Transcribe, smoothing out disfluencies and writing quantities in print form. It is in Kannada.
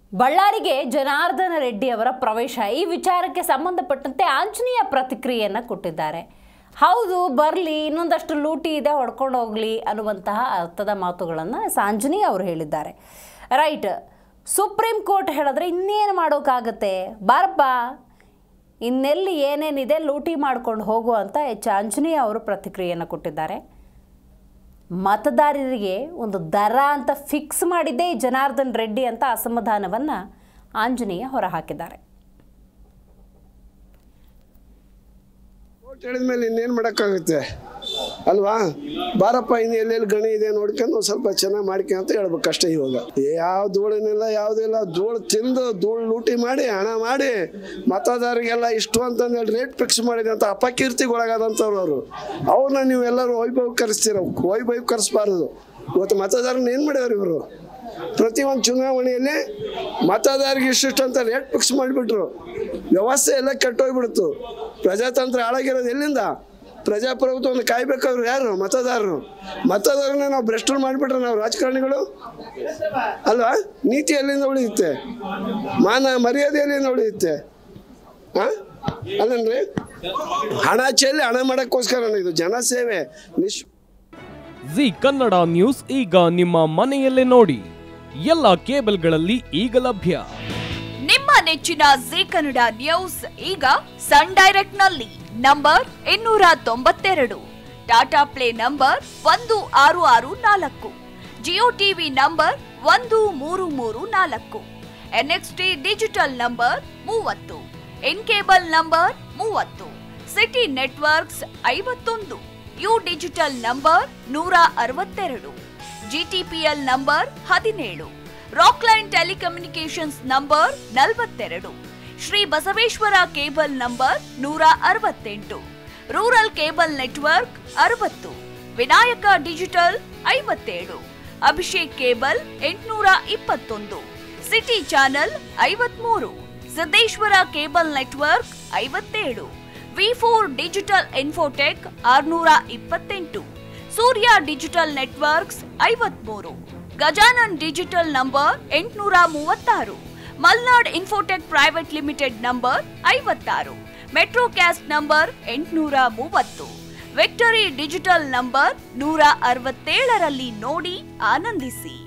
ಬಳ್ಳಾರಿಗೆ ಜನಾರ್ದನ ರೆಡ್ಡಿ ಅವರ ಪ್ರವೇಶ ಈ ವಿಚಾರಕ್ಕೆ ಸಂಬಂಧಪಟ್ಟಂತೆ ಆಂಜನೇಯ ಪ್ರತಿಕ್ರಿಯೆಯನ್ನು ಕೊಟ್ಟಿದ್ದಾರೆ. ಹೌದು, ಬರಲಿ, ಇನ್ನೊಂದಷ್ಟು ಲೂಟಿ ಇದೆ, ಹೊಡ್ಕೊಂಡು ಹೋಗಲಿ ಅನ್ನುವಂತಹ ಅರ್ಥದ ಮಾತುಗಳನ್ನು ಆಂಜನೇಯ ಅವರು ಹೇಳಿದ್ದಾರೆ. ರೈಟ್, ಸುಪ್ರೀಂ ಕೋರ್ಟ್ ಹೇಳಿದ್ರೆ ಇನ್ನೇನು ಮಾಡೋಕ್ಕಾಗತ್ತೆ, ಬಾರಪ್ಪ, ಇನ್ನೆಲ್ಲಿ ಏನೇನಿದೆ ಲೂಟಿ ಮಾಡ್ಕೊಂಡು ಹೋಗು ಅಂತ ಆಂಜನೇಯ ಅವರು ಪ್ರತಿಕ್ರಿಯೆಯನ್ನು ಕೊಟ್ಟಿದ್ದಾರೆ. ಮತದಾರರಿಗೆ ಒಂದು ದರ ಅಂತ ಫಿಕ್ಸ್ ಮಾಡಿದ್ದೇ ಜನಾರ್ದನ್ ರೆಡ್ಡಿ ಅಂತ ಅಸಮಾಧಾನವನ್ನು ಆಂಜನೇಯ ಹೊರಹಾಕಿದ್ದಾರೆ. ಹೇಳಿದ್ಮೇಲೆ ಇನ್ನೇನು ಮಾಡೋಕ್ಕಾಗುತ್ತೆ ಅಲ್ವಾ? ಬಾರಪ್ಪ, ಇನ್ನು ಎಲ್ಲೆಲ್ಲಿ ಗಣಿ ಇದೆ ನೋಡ್ಕೊಂಡು ಸ್ವಲ್ಪ ಚೆನ್ನಾಗಿ ಮಾಡ್ಕೊಂಡು ಅಂತ ಹೇಳ್ಬೇಕು ಅಷ್ಟೇ. ಇವಾಗ ಯಾವ ಧೂಳಿನಿಲ್ಲ, ಯಾವುದಿಲ್ಲ, ಧೂಳು ತಿಂದು ಧೂಳು ಲೂಟಿ ಮಾಡಿ ಹಣ ಮಾಡಿ ಮತದಾರರಿಗೆಲ್ಲ ಇಷ್ಟು ಅಂತಂದೇಳಿ ರೇಟ್ ಫಿಕ್ಸ್ ಮಾಡಿದೆ ಅಂತ ಅಪಕೀರ್ತಿಗೆ ಒಳಗಾದಂಥವ್ರು ಅವರು. ಅವ್ರನ್ನ ನೀವು ಎಲ್ಲರೂ ವೈಭವೀಕರಿಸ್ತೀರ, ವೈಭವೀಕರಿಸಬಾರ್ದು. ಇವತ್ತು ಮತದಾರನ ಏನು ಮಾಡ್ಯಾರ ಇವರು? ಪ್ರತಿಯೊಂದು ಚುನಾವಣೆಯಲ್ಲಿ ಮತದಾರರಿಗೆ ಇಷ್ಟಿಷ್ಟು ಅಂತ ರೇಟ್ ಫಿಕ್ಸ್ ಮಾಡಿಬಿಟ್ರು. ವ್ಯವಸ್ಥೆ ಎಲ್ಲ ಕೆಟ್ಟೋಗ್ಬಿಡ್ತು. ಪ್ರಜಾತಂತ್ರ ಹಾಳಾಗಿರೋದು ಎಲ್ಲಿಂದ? ಪ್ರಜಾಪ್ರಭುತ್ವವನ್ನು ಕಾಯ್ಬೇಕಾದ್ರು ಯಾರು? ಮತದಾರರನ್ನ ನಾವು ಭ್ರಷ್ಟರು ಮಾಡಿಬಿಟ್ರೆ ನಾವು ರಾಜಕಾರಣಿಗಳು ಅಲ್ವಾ? ನೀತಿ ಎಲ್ಲಿಂದ ಉಳಿಯುತ್ತೆ? ಮಾನ ಮರ್ಯಾದೆ ಎಲ್ಲಿಂದ ಉಳಿಯುತ್ತೆ? ಅಲ್ಲನ್ರಿ, ಹಣ ಚೆಲ್ಲಿ ಹಣ ಮಾಡೋಕ್ಕೋಸ್ಕರ ಇದು ಜನಸೇವೆ. ಜಿ ಕನ್ನಡ ನ್ಯೂಸ್ ಈಗ ನಿಮ್ಮ ಮನೆಯಲ್ಲೇ ನೋಡಿ. ಎಲ್ಲ ಕೇಬಲ್ಗಳಲ್ಲಿ ಈಗ ಲಭ್ಯ. ನಿಮ್ಮ ನೆಚ್ಚಿನ ಜಿ ಕನ್ನಡ ನ್ಯೂಸ್ ಈಗ ಸನ್ ಡೈರೆಕ್ಟ್ ನಲ್ಲಿ number 292, Tata Play number 1664, Jio TV number 1334, NXT digital number 30, in cable number 30, city networks 51, U digital number 162, GTPL number 17, Rockline telecommunications number 42, Shri Basaveshwara cable number 168, rural cable network 60, Vinayaka digital 57, Abhishek cable 821, city channel 53, Siddeshwara cable network 57, ವಿ4 digital infotech 628, Surya digital networks 53, Gajanan digital number 836, Malnad infotech private limited number 56, Metrocast number 830, victory digital number 167ರಲ್ಲಿ ನೋಡಿ ಆನಂದಿಸಿ.